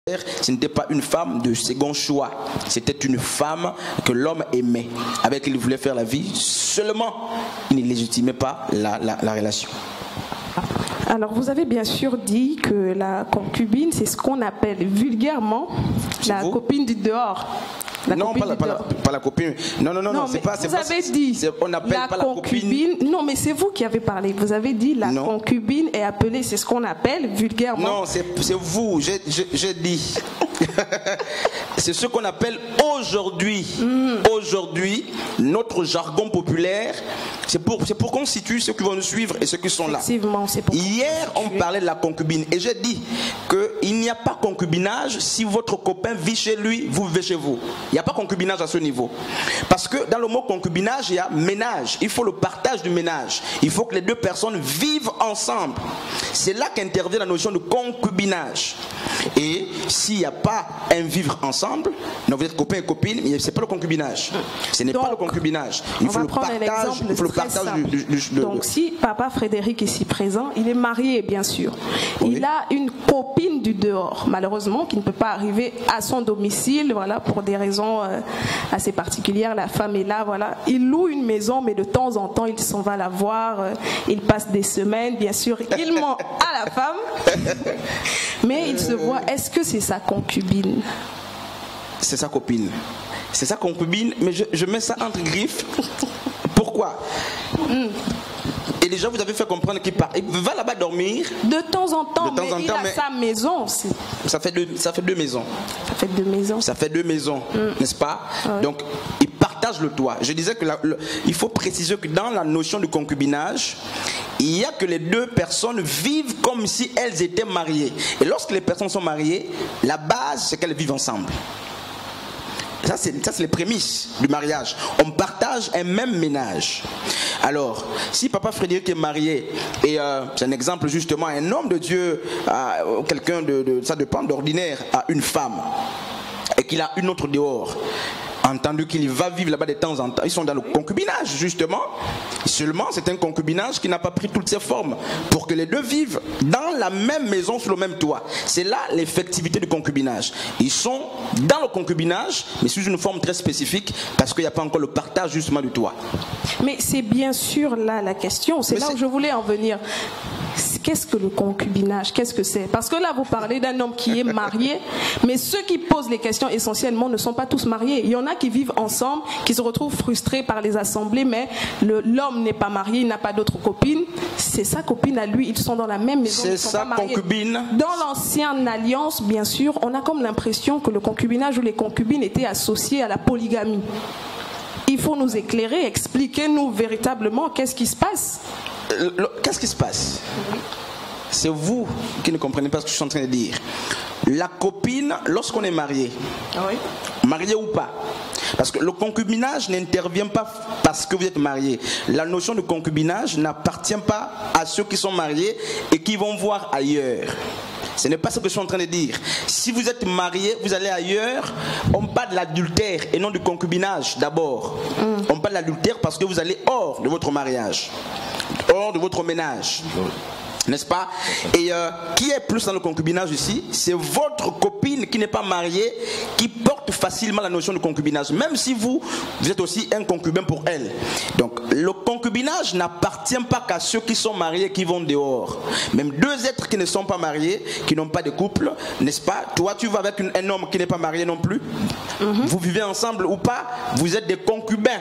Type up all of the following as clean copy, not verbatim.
Ce n'était pas une femme de second choix. C'était une femme que l'homme aimait, avec qui il voulait faire la vie. Seulement, il ne légitimait pas la relation. Alors, vous avez bien sûr dit que la concubine, c'est ce qu'on appelle vulgairement la copine du dehors. Non, pas la copine. Non, c'est pas. Vous avez dit on n'appelle pas la concubine. Non, mais c'est vous qui avez parlé. Vous avez dit la concubine est appelée, c'est ce qu'on appelle vulgairement. Non, c'est vous. J'ai dit. C'est ce qu'on appelle aujourd'hui. Aujourd'hui, notre jargon populaire, c'est pour qu'on situe ceux qui vont nous suivre et ceux qui sont là. Effectivement, c'est pour Hier, on parlait de la concubine et j'ai dit qu'il n'y a pas concubinage si votre copain vit chez lui, vous vivez chez vous. Il n'y a pas concubinage à ce niveau. Parce que dans le mot concubinage, il y a ménage. Il faut le partage du ménage. Il faut que les deux personnes vivent ensemble. C'est là qu'intervient la notion de concubinage. Et s'il n'y a pas un vivre ensemble, non, vous êtes copain et copine, mais ce n'est pas le concubinage. Ce n'est pas le concubinage. Il faut le partage. Donc si Papa Frédéric est ici présent, il est marié bien sûr. Oui. Il a une copine du dehors, malheureusement, qui ne peut pas arriver à son domicile, voilà, pour des raisons assez particulières. La femme est là, voilà. Il loue une maison, mais de temps en temps, il s'en va la voir. Il passe des semaines, bien sûr. Il ment à la femme, mais il se voit. Est-ce que c'est sa concubine? C'est sa copine. C'est sa concubine, mais je mets ça entre griffes. Pourquoi? Et déjà, vous avez fait comprendre qu'il va là-bas dormir. De temps en temps, mais il a sa maison aussi. Ça fait deux maisons. Ça fait deux maisons. Ça fait deux maisons, n'est-ce pas? Ouais. Donc, il partage le toit. Je disais que il faut préciser que dans la notion de concubinage, il y a que les deux personnes vivent comme si elles étaient mariées. Et lorsque les personnes sont mariées, la base, c'est qu'elles vivent ensemble. Ça, c'est les prémices du mariage. On partage un même ménage. Alors, si Papa Frédéric est marié, et c'est un exemple justement, un homme de Dieu, quelqu'un ça dépend d'ordinaire, à une femme, et qu'il a une autre dehors, entendu qu'il va vivre là-bas de temps en temps, ils sont dans le concubinage justement. Seulement, c'est un concubinage qui n'a pas pris toutes ses formes pour que les deux vivent dans la même maison, sous le même toit. C'est là l'effectivité du concubinage. Ils sont dans le concubinage, mais sous une forme très spécifique, parce qu'il n'y a pas encore le partage justement du toit. Mais c'est bien sûr là la question, c'est là où je voulais en venir. Qu'est-ce que le concubinage? Qu'est-ce que c'est? Parce que là, vous parlez d'un homme qui est marié, mais ceux qui posent les questions essentiellement ne sont pas tous mariés. Il y en a qui vivent ensemble, qui se retrouvent frustrés par les assemblées, mais l'homme n'est pas marié, il n'a pas d'autre copine. C'est sa copine à lui, ils sont dans la même maison. C'est sa concubine. Dans l'ancienne alliance, bien sûr, on a comme l'impression que le concubinage ou les concubines étaient associés à la polygamie. Il faut nous éclairer, expliquez-nous véritablement qu'est-ce qui se passe. Qu'est-ce qui se passe? C'est vous qui ne comprenez pas ce que je suis en train de dire. La copine, lorsqu'on est marié, marié ou pas, parce que le concubinage n'intervient pas parce que vous êtes marié. La notion de concubinage n'appartient pas à ceux qui sont mariés et qui vont voir ailleurs. Ce n'est pas ce que je suis en train de dire. Si vous êtes marié, vous allez ailleurs, on parle de l'adultère et non du concubinage d'abord. On parle de l'adultère parce que vous allez hors de votre mariage, hors de votre ménage. N'est-ce pas? Et qui est plus dans le concubinage ici? C'est votre copine qui n'est pas mariée qui porte facilement la notion de concubinage, même si vous êtes aussi un concubin pour elle. Donc le concubinage n'appartient pas qu'à ceux qui sont mariés qui vont dehors. Même deux êtres qui ne sont pas mariés, qui n'ont pas de couple, n'est-ce pas? Toi tu vas avec un homme qui n'est pas marié non plus. Vous vivez ensemble ou pas, vous êtes des concubins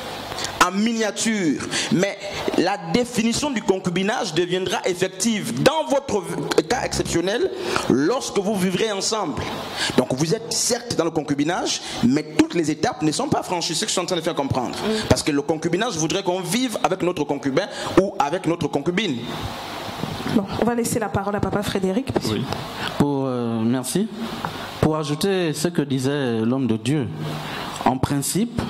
en miniature, mais la définition du concubinage deviendra effective dans votre cas exceptionnel lorsque vous vivrez ensemble. Donc vous êtes certes dans le concubinage, mais toutes les étapes ne sont pas franchies, c'est ce que je suis en train de faire comprendre. Parce que le concubinage voudrait qu'on vive avec notre concubin ou avec notre concubine. Bon, on va laisser la parole à Papa Frédéric. Oui. Merci. Pour ajouter ce que disait l'homme de Dieu, en principe,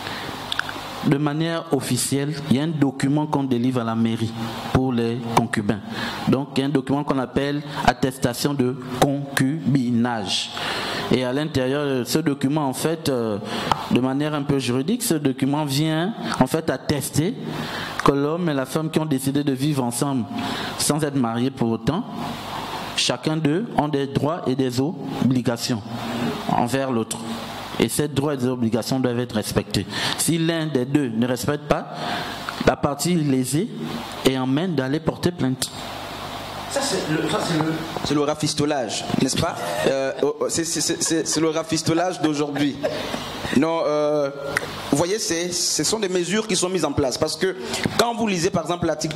de manière officielle, il y a un document qu'on délivre à la mairie pour les concubins. Donc, il y a un document qu'on appelle attestation de concubinage. Et à l'intérieur de ce document, en fait, de manière un peu juridique, ce document vient en fait attester que l'homme et la femme qui ont décidé de vivre ensemble sans être mariés pour autant, chacun d'eux ont des droits et des obligations envers l'autre. Et ces droits et ces obligations doivent être respectés. Si l'un des deux ne respecte pas, la partie lésée est en main d'aller porter plainte. Ça, c'est le rafistolage, n'est-ce pas? C'est le rafistolage d'aujourd'hui. Non, vous voyez, ce sont des mesures qui sont mises en place. Parce que quand vous lisez par exemple l'article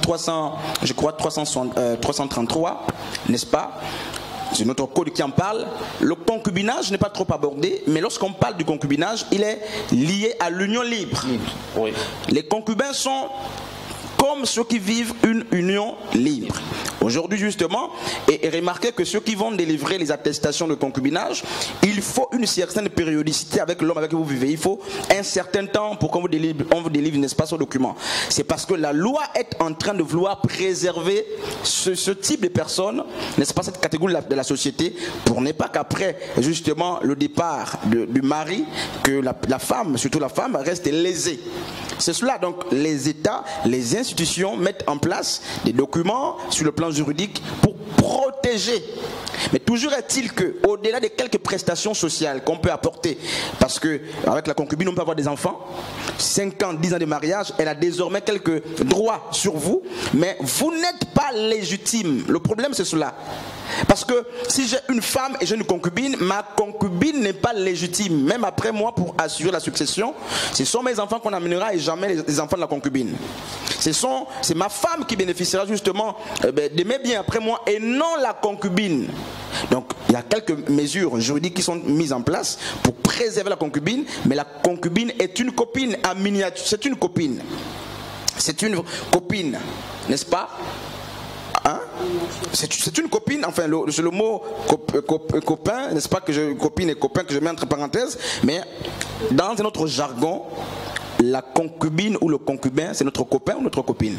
333, n'est-ce pas? C'est notre code qui en parle. Le concubinage n'est pas trop abordé, mais lorsqu'on parle du concubinage, il est lié à l'union libre. Oui. Les concubins sont comme ceux qui vivent une union libre. Aujourd'hui justement, et remarquez que ceux qui vont délivrer les attestations de concubinage, il faut une certaine périodicité avec l'homme avec qui vous vivez. Il faut un certain temps pour qu'on vous délivre, n'est-ce pas, ce document. C'est parce que la loi est en train de vouloir préserver ce type de personnes, n'est-ce pas, cette catégorie de la société, pour ne pas qu'après justement le départ du mari, que la femme, surtout la femme, reste lésée. C'est cela, donc les États, les institutions mettent en place des documents sur le plan juridique pour protéger. Mais toujours est-il que, au-delà de quelques prestations sociales qu'on peut apporter, parce que avec la concubine on peut avoir des enfants, 5 ans, 10 ans de mariage, elle a désormais quelques droits sur vous, mais vous n'êtes pas légitime. Le problème c'est cela. Parce que si j'ai une femme et j'ai une concubine, ma concubine n'est pas légitime. Même après moi, pour assurer la succession, ce sont mes enfants qu'on amènera et jamais les enfants de la concubine. C'est ma femme qui bénéficiera justement de mes biens après moi et non la concubine. Donc il y a quelques mesures juridiques qui sont mises en place pour préserver la concubine, mais la concubine est une copine en miniature. C'est une copine. C'est une copine, n'est-ce pas? Hein? C'est une copine, enfin c'est le mot copain, n'est-ce pas, copine et copain que je mets entre parenthèses, mais dans un autre jargon, la concubine ou le concubin, c'est notre copain ou notre copine.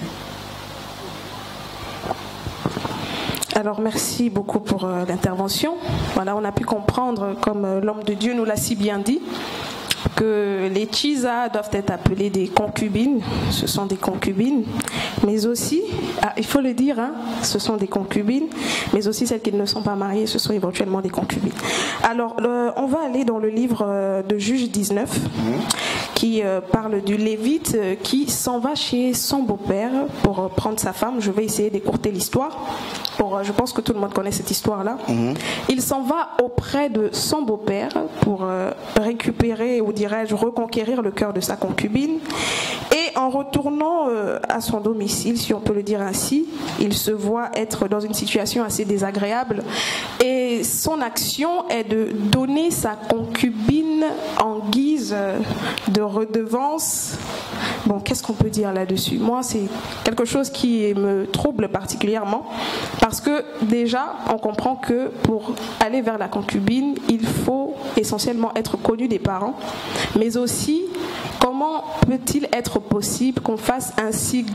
Alors merci beaucoup pour l'intervention. Voilà, on a pu comprendre, comme l'homme de Dieu nous l'a si bien dit, que les Chisa doivent être appelées des concubines, ce sont des concubines, mais aussi, il faut le dire, hein, ce sont des concubines, mais aussi celles qui ne sont pas mariées, ce sont éventuellement des concubines. Alors, on va aller dans le livre de Juge 19, qui parle du Lévite qui s'en va chez son beau-père pour prendre sa femme. Je vais essayer d'écourter l'histoire. Je pense que tout le monde connaît cette histoire-là. Il s'en va auprès de son beau-père pour récupérer, ou dirais-je, reconquérir le cœur de sa concubine. Et en retournant à son domicile, si on peut le dire ainsi, il se voit être dans une situation assez désagréable. Et son action est de donner sa concubine en guise de redevance. Bon, qu'est-ce qu'on peut dire là-dessus? Moi, c'est quelque chose qui me trouble particulièrement, parce que déjà, on comprend que pour aller vers la concubine, il faut essentiellement être connu des parents, mais aussi, comment peut-il être possible qu'on fasse de si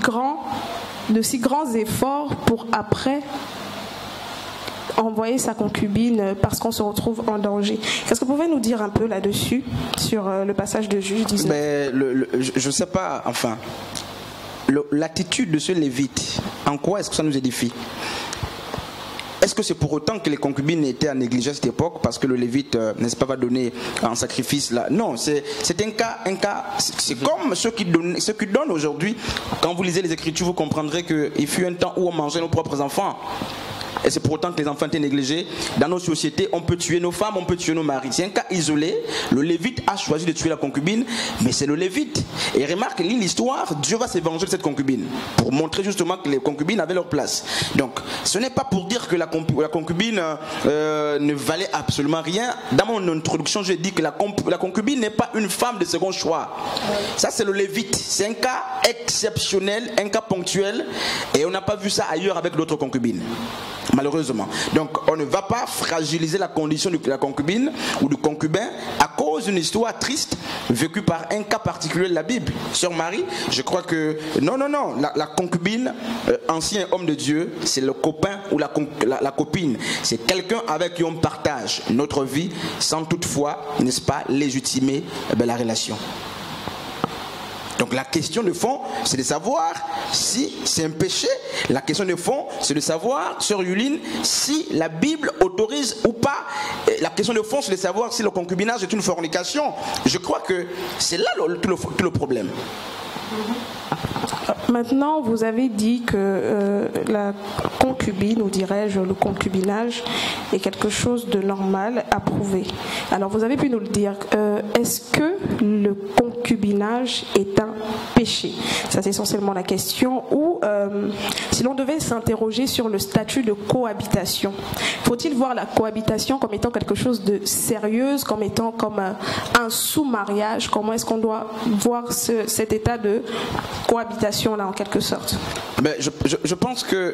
grands efforts pour après envoyer sa concubine parce qu'on se retrouve en danger? Qu'est-ce que vous pouvez nous dire un peu là-dessus, sur le passage de Juge 19? Je ne sais pas, enfin, l'attitude de ce Lévite, en quoi est-ce que ça nous édifie? Est-ce que c'est pour autant que les concubines étaient à négliger à cette époque parce que le Lévite, n'est-ce pas, va donner un sacrifice là? Non, c'est un cas, c'est comme ceux qui donnent aujourd'hui. Quand vous lisez les Écritures, vous comprendrez qu'il fut un temps où on mangeait nos propres enfants. Et c'est pour autant que les enfants étaient négligés. Dans nos sociétés, on peut tuer nos femmes, on peut tuer nos maris. C'est un cas isolé. Le Lévite a choisi de tuer la concubine, mais c'est le Lévite. Et remarque, lis l'histoire, Dieu va se venger de cette concubine, pour montrer justement que les concubines avaient leur place. Donc, ce n'est pas pour dire que la concubine ne valait absolument rien. Dans mon introduction, j'ai dit que la concubine n'est pas une femme de second choix. Ça, c'est le Lévite. C'est un cas exceptionnel, un cas ponctuel, et on n'a pas vu ça ailleurs avec d'autres concubines. Malheureusement. Donc on ne va pas fragiliser la condition de la concubine ou du concubin à cause d'une histoire triste vécue par un cas particulier de la Bible. Sœur Marie, je crois que non, la concubine, ancien homme de Dieu, c'est le copain ou la copine. C'est quelqu'un avec qui on partage notre vie sans toutefois, n'est-ce pas, légitimer la relation. Donc la question de fond, c'est de savoir si c'est un péché. La question de fond, c'est de savoir, sœur Yuline, si la Bible autorise ou pas. La question de fond, c'est de savoir si le concubinage est une fornication. Je crois que c'est là tout le problème. Maintenant, vous avez dit que la concubine, ou dirais-je le concubinage, est quelque chose de normal, approuvé. Alors, vous avez pu nous le dire. Est-ce que le concubinage est un péché? Ça, c'est essentiellement la question. Ou si l'on devait s'interroger sur le statut de cohabitation, faut-il voir la cohabitation comme étant quelque chose de sérieux, comme étant comme un sous-mariage? Comment est-ce qu'on doit voir cet état de cohabitation là en quelque sorte? Mais je pense que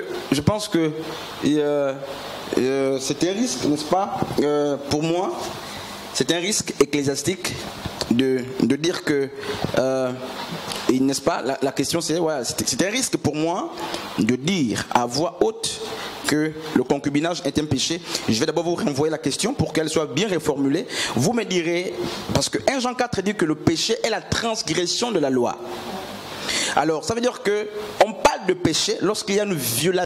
c'est un risque, n'est-ce pas, pour moi, c'est un risque ecclésiastique de dire que n'est-ce pas, la question c'est un risque pour moi de dire à voix haute que le concubinage est un péché. Je vais d'abord vous renvoyer la question pour qu'elle soit bien reformulée. Vous me direz, parce que 1 Jean 4 dit que le péché est la transgression de la loi. Alors, ça veut dire qu'on parle de péché lorsqu'il y a une violation